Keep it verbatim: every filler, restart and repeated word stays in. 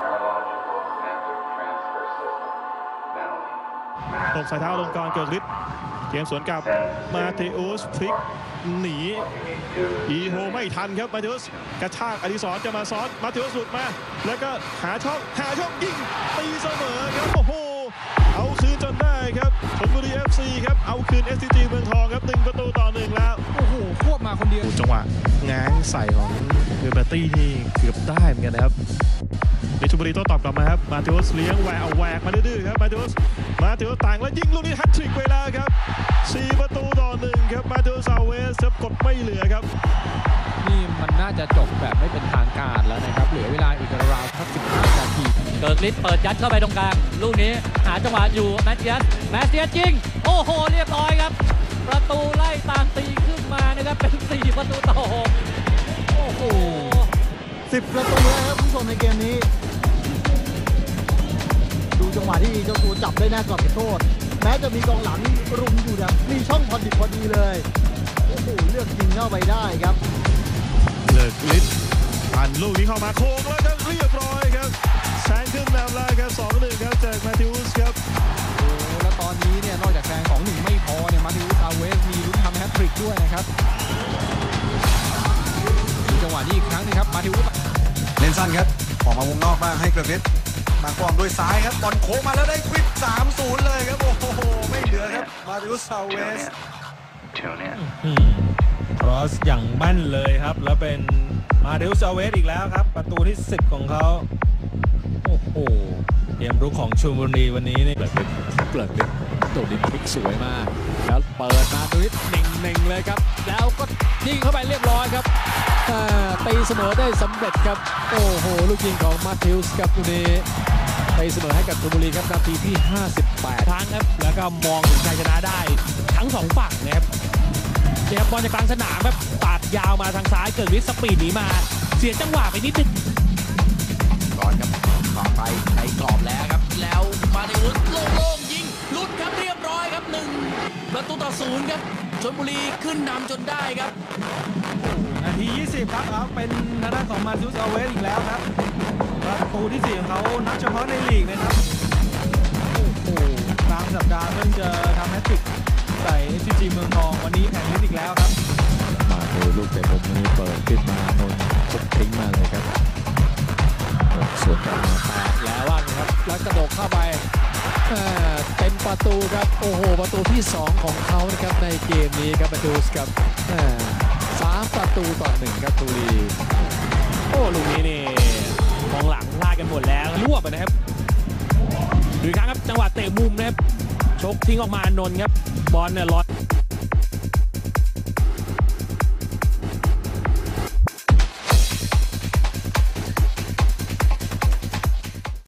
ตกสายเท้าลงกรเกิดฤทธิ์เกมสวนกลับมาเทอุสพลิกหนีอีโฮไม่ทันครับมาเทอุสกระชากอดิศรจะมาซ้อนมาเทอุสหลุดมาแล้วก็หาช่องหาช่องยิงตีเสมอครับโอ้โหเอาคืนจนได้ครับชลบุรี เอฟ ซี ครับเอาคืน เอส ซี จี เมืองทองครับหนึ่งประตูต่อหนึ่งแล้วโอ้โหควบมาคนเดียวจังหวะง้างใส่ของเบอร์เบตตี้นี่เกือบได้เหมือนกันนะครับชลบุรีโต้ตอบกลับมาครับมาเทอุสเลี้ยงแหวกเอาแหวกมาดื้อๆครับมาเทอุสมาเทอุสต่างแล้วยิงลูกนี้แฮตทริกไปแล้วครับสี่ประตูต่อหนึ่งครับมาเทอุสซาเวสครับกดไม่เหลือครับนี่มันน่าจะจบแบบไม่เป็นทางการแล้วนะครับเหลือเวลาอีกราวๆสักสิบห้านาทีเกิดฤทธิ์เปิดยัดเข้าไปตรงกลางลูกนี้หาจังหวะอยู่แมตติยัสแมตติยัสยิงโอ้โหเรียบร้อยครับประตูไล่ตามตีขึ้นมานะครับเป็นสี่ประตูต่อหกโอ้โหสิบประตูแล้วครับผู้ชมในเกมนี้ดูจังหวะที่เจ้าตัวจับได้หน้ากรอบเขตโทษแม้จะมีกองหลังรุมอยู่นะมีช่องพอดิบพอดีเลยโอ้โหเลือกยิงเข้าไปได้ครับเลิกฤทธิ์ผ่านลูกนี้เข้ามาโค้งแล้วครับเรียบร้อยครับแซงขึ้นนำแล้วครับ สองหนึ่ง ครับจากมาทิอุสครับโอ้แล้วตอนนี้เนี่ยนอกจากแซง สองหนึ่ง ไม่พอเนี่ยมาทิอุสซาเวสมีลุ้นทำแฮตทริกด้วยนะครับจังหวะนี้อีกครั้งนึงครับมาทิอุสเล่นสั้นครับออกมาวงนอกบ้างให้เกิดฤทธิ์มากองด้วยซ้ายครับบอลโค้งมาแล้วได้ควิด สามศูนย์ เลยครับโอ้โหไม่เหลือครับมาทิอุสซาเวสครอสอย่างแม่นเลยครับแล้วเป็นมาทิอุสซาเวสอีกแล้วครับประตูที่สิบของเขาโอ้โหเกมรุกของชลบุรีวันนี้นี่เปิดเป็นเปิดเป็นโดดดินพลิกสวยมากแล้วเปิดมาตัวนี้หนึ่งหนึ่งเลยครับแล้วก็ยิงเข้าไปเรียบร้อยครับตีเสมอได้สำเร็จครับโอ้โหลูกยิงของมาทิอุสครับตัวนี้ตีเสมอให้กับชลบุรีครับนาทีที่ห้าสิบแปดครั้งครับแล้วก็มองถึงชัยชนะได้ทั้งสองฝั่งนะครับเจ็บบอลจากกลางสนามแบบปาดยาวมาทางซ้ายเกิดวิสปีดหนีมาเสียจังหวะไปนิดนึงก่อนครับต่อไปในกรอบแล้วครับแล้วมาทิอุสโล่งๆยิงหลุดครับเรียบร้อยครับหนึ่งประตูต่อศูนย์ครับชลบุรีขึ้นนำจนได้ครับนาทียี่สิบครับเอาเป็นทางด้านของมาทิอุสซาเวสอีกแล้วครับประตูที่สี่ของเขานับเฉพาะในลีกนะครับโอ้โหกลางสัปดาห์เพิ่งจะทำแฮตทริกใส่ เอส ซี จี เมืองทองวันนี้แข่งฤทธิ์อีกแล้วครับมาดูลูกเตะมุมนี้เปิดขึ้นมานนท์ทุบทิ้งมาเลยครับสวนกลับมาแตะแล้วว่าครับแล้วกระโดดเข้าไปเต็มประตูครับโอ้โหประตูที่สองของเขานะครับในเกมนี้ครับมาดูครับสามประตูต่อหนึ่งครับตุลีโอ้ลูกนี้นี่มองหลังพลาดกันหมดแล้วรวบนะครับดูครั้งครับจังหวะเตะมุมนะครับชกทิ้งออกมานนท์ครับบอลเนี่ยลอย